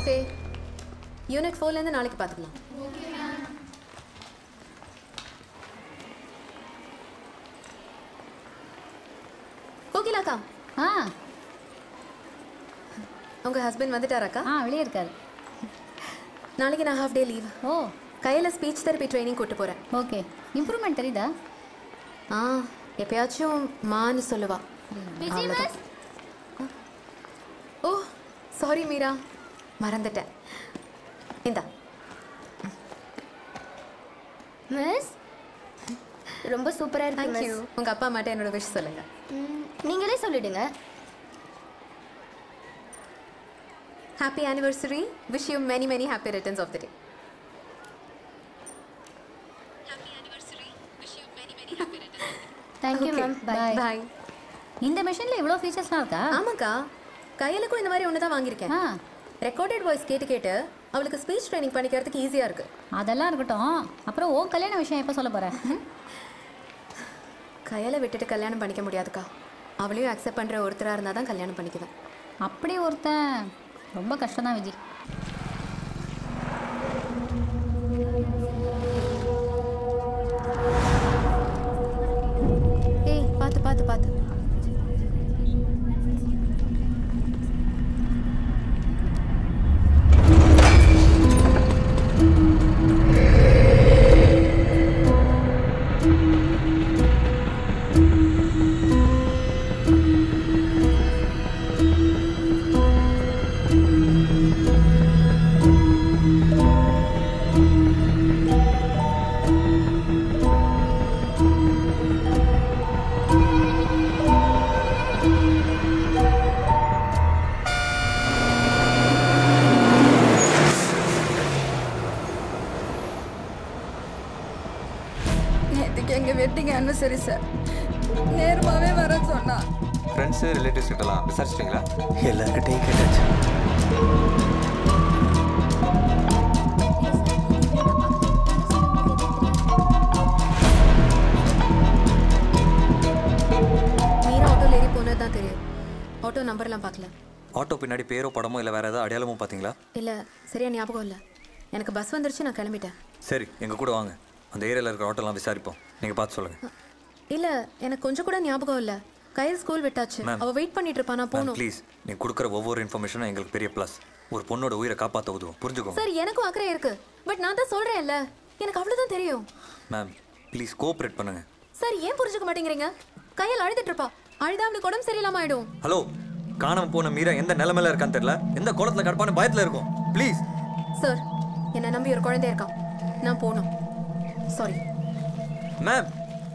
Okay, unit 4லேருந்து நாளைக்கு பார்த்துக்கலாம். கோகிலாக்கா. உங்க ஹஸ்பண்ட் வந்துட்டாராக்கா? வெளியே இருக்காரு. நாளைக்கு நான் ஹாஃப் டே லீவ். கையில் ஸ்பீச் தெரப்பி ட்ரைனிங் கூட்டு போகிறேன். ஓகே, இம்ப்ரூவ்மெண்ட் தெரியுதா? எப்பயாச்சும் மான்னு சொல்லுவா. ஓ சாரி மீரா, மறந்துட்டேன். இந்தா. மிஸ், ரொம்ப சூப்பராக இருக்கு. தேங்க்யூ. உங்கள் அப்பா அம்மாட்ட என்னோட விஷ் சொல்லுங்கள். நீங்களே சொல்லிடுங்க. Happy anniversary. Wish you many many happy returns of the day. Happy anniversary. Wish you many many happy returns of the day. Thank you ma'am. Bye. Bye. இந்த மெஷின்ல இவ்ளோ ஃபீச்சர்ஸ்லாம் இருக்கா? ஆமாக்கா, கையிலக்கும் இந்த மாதிரி ஒன்று தான் வாங்கியிருக்கேன். ரெக்கார்டட் வாய்ஸ் கேட்டு அவளுக்கு ஸ்பீச் ட்ரைனிங் பண்ணிக்கிறதுக்கு ஈஸியாக இருக்குது. அதெல்லாம் இருக்கட்டும், அப்புறம் ஓ கல்யாண விஷயம் எப்போ சொல்ல போகிற? கையில் விட்டுட்டு கல்யாணம் பண்ணிக்க முடியாதுக்கா. அவளையும் அக்செப்ட் பண்ணுற ஒருத்தராக இருந்தால் தான் கல்யாணம் பண்ணிக்குவேன். அப்படி ஒருத்தன் ரொம்ப கஷ்டம் தான் விஜய். ஏய், பார்த்து பார்த்து பார்த்து. சரி சார், நேர்மாவே வர சொன்னா. ஃப்ரெண்ட்ஸ் ரிலேட்டிவ்ஸ் கிட்டலாம் விசாரிச்சிட்டீங்களா? எல்லார்கிட்டையும் கேட்டாச்சு. மீரா ஆட்டோல ஏறி போனது தான் தெரியும். ஆட்டோ நம்பர்லாம் பார்க்கல. ஆட்டோ பின்னாடி பேரோ படமோ இல்லை வேற ஏதாவது அடையாளமும் பார்த்தீங்களா? இல்லை, சரியா ஞாபகம் இல்லை. எனக்கு பஸ் வந்துருச்சு, நான் கிளம்பிட்டேன். சரி, எங்கள் கூட வாங்க. அந்த ஏரியாவில் இருக்கிற ஆட்டோலாம் விசாரிப்போம். நீங்கள் பார்த்து சொல்லுங்கள். இல்லை, எனக்கு கொஞ்சம் கூட ஞாபகம் இல்லை. கையில் ஸ்கூல் விட்டாச்சு. அவள் வெயிட் பண்ணிட்டு இருப்பா, நான் போகணும். ப்ளீஸ், நீங்கள் கொடுக்குற ஒவ்வொரு இன்ஃபர்மேஷனும் எங்களுக்கு பெரிய ப்ளஸ். ஒரு பொண்ணோட உயிரை காப்பாற்ற உதவும், புரிஞ்சுக்கோங்க. சார், எனக்கும் அக்கறை இருக்கு. பட் நான் தான் சொல்கிறேன்ல, எனக்கு அவ்வளோதான் தெரியும். மேம் ப்ளீஸ் கோஆப்ரேட் பண்ணுங்க. சார், ஏன் புரிஞ்சுக்க மாட்டேங்கிறீங்க? கையில் அழுதுட்டு இருப்பா. அழுதா அவளுக்கு உடம்பு சரியில்லாம ஆயிடும். ஹலோ, காணாம போன மீரா எந்த நிலைமையில இருக்கான்னு தெரியல. எந்த குளத்துல கடப்பான பயத்தில் இருக்கும். ப்ளீஸ் சார், என்னை நம்பி ஒரு குழந்தை இருக்கான். நான் போகணும். Sorry ma'am.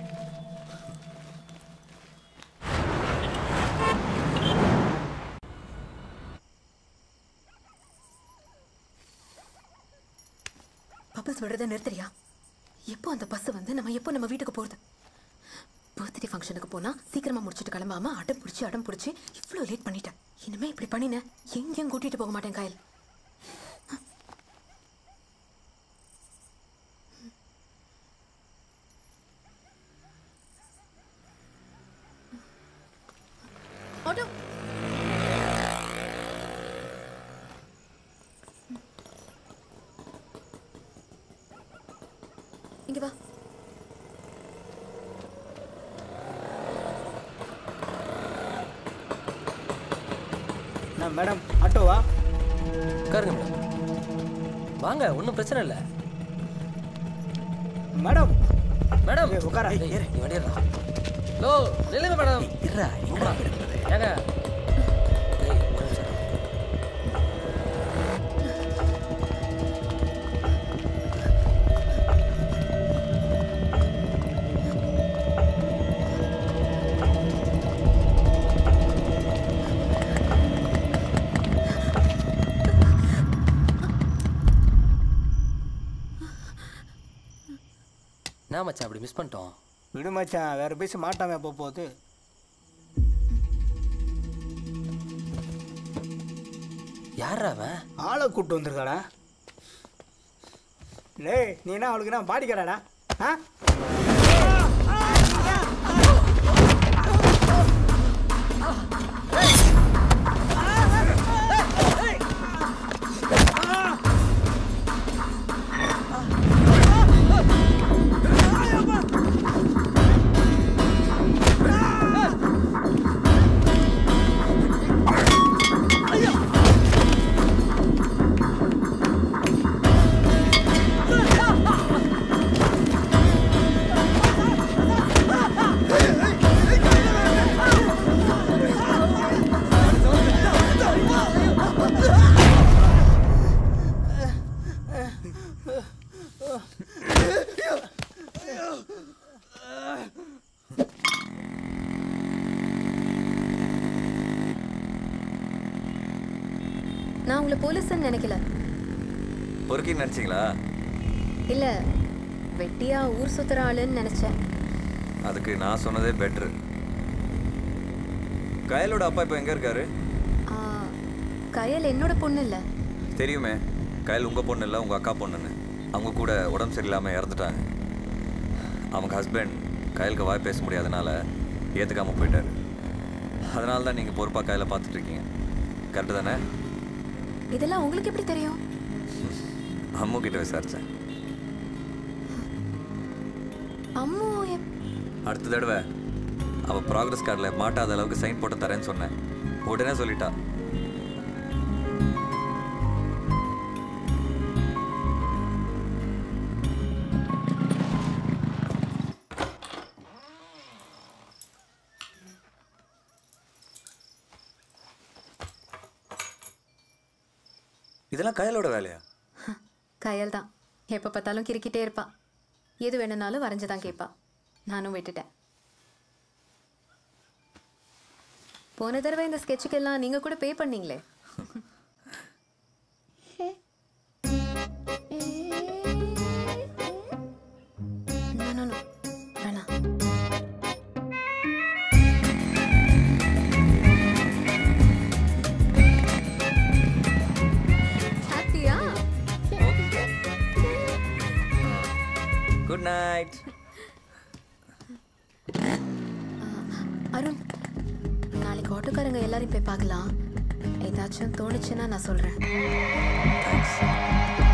பஸ் விடுறத நிறுத்துறியா? எப்போ அந்த பஸ் வந்து நம்ம வீட்டுக்கு போகிறது? பர்த்டே ஃபங்க்ஷனுக்கு போனால் சீக்கிரமாக முடிச்சுட்டு கிளம்பாம அடம் பிடிச்சி இவ்வளோ லேட் பண்ணிட்டேன். இனிமேல் இப்படி பண்ணினேன் எங்கேயும் கூட்டிகிட்டு போக மாட்டேன் கையில். ஆட்டோ இங்கே வா. மேடம், ஆட்டோவா? உட்காருங்க மேடம். வாங்க, ஒன்றும் பிரச்சனை இல்லை. மேடம் மேடம் உட்காரா. நீ வண்டிடுறா. ஹலோ, நில்லுங்க மேடம். இருடா, எங்கடா ஏங்க என்ன மச்சான் அப்படி மிஸ் பண்ணிட்டோம்? விடு மச்சான், வேற பேசி மாட்டாம போகுது. யாரா அவன்? ஆளை கூப்பிட்டு வந்திருக்காடா. டேய், நீ என்ன அவளுக்கு நான் பாடிக்கிறாடா? நான் உங்களை போலீஸ்ன்னு நினைக்கல. பொறுக்கின்னு நினச்சிங்களா? இல்லை, வெட்டியா ஊர் சுத்துற ஆளுன்னு நினச்சேன். அதுக்கு நான் சொன்னதே பெட்ரு. கயலோட அப்பா இப்போ எங்கே இருக்காரு? கயல் என்னோட பொண்ணு இல்லை. தெரியுமே, கயல் உங்கள் பொண்ணு இல்லை, உங்கள் அக்கா பொண்ணுன்னு. அவங்க கூட உடம்பு சரியில்லாமல் இறந்துட்டாங்க. அவங்க ஹஸ்பண்ட் கயலுக்கு வாய் பேச முடியாதனால ஏற்றுக்காமல் போயிட்டார். அதனால தான் நீங்கள் பொறுப்பாக கையில் பார்த்துட்ருக்கீங்க. கரெக்டு தானே? இதெல்லாம் உங்களுக்கு எப்படி தெரியும்? அம்மு கிட்ட விசாரித்தேன். அம்மு அடுத்த தடவை அவள் ப்ராக்ரஸ் கார்டில் மாட்டாத அளவுக்கு சைன் போட்டு தரேன்னு சொன்னேன். உடனே சொல்லிட்டா. இதெல்லாம் கயலோட வேலையா? கயல் தான். எப்போ பார்த்தாலும் கிறுக்கிட்டே இருப்பா. எது வேணும்னாலும் வரைஞ்சு தான் கேட்பா. நானும் விட்டுட்டேன். போன தடவை இந்த ஸ்கெட்சுக்கெல்லாம் நீங்கள் கூட பே பண்ணீங்களே. வேணாம். Good night. அருண், நாளைக்கு ஆட்டோக்காரங்க எல்லாரையும் போய் பார்க்கலாம். ஏதாச்சும் தோணுச்சுன்னா நான் சொல்கிறேன். தேங்க்ஸ்.